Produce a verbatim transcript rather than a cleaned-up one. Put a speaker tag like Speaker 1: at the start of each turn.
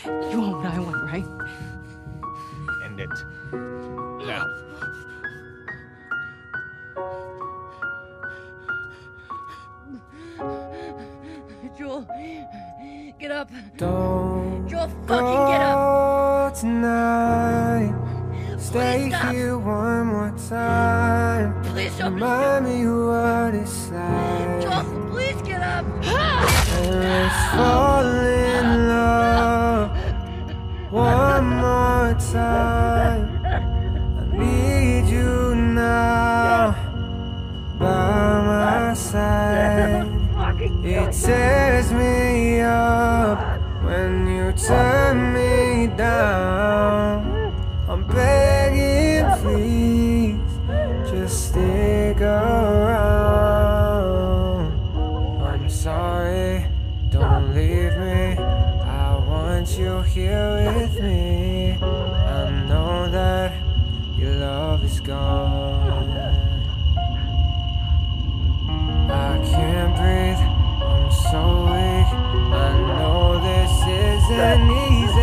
Speaker 1: You want what I want, right?
Speaker 2: End it. Now.
Speaker 1: Joel, get up.
Speaker 3: Don't
Speaker 1: Joel, fucking get up.
Speaker 3: Tonight. Stay
Speaker 1: Please stop.
Speaker 3: here one more time.
Speaker 1: Please don't.
Speaker 3: Remind me what it's like.
Speaker 1: Joel, please get up.
Speaker 3: And let's fall in love one more time. I need you now by my side. It tears me up when you turn me down. I'm begging, please, just stick around. I'm sorry, don't leave me. I want you here with me. I know that your love is gone. I can't breathe, I'm so weak. I know this isn't easy.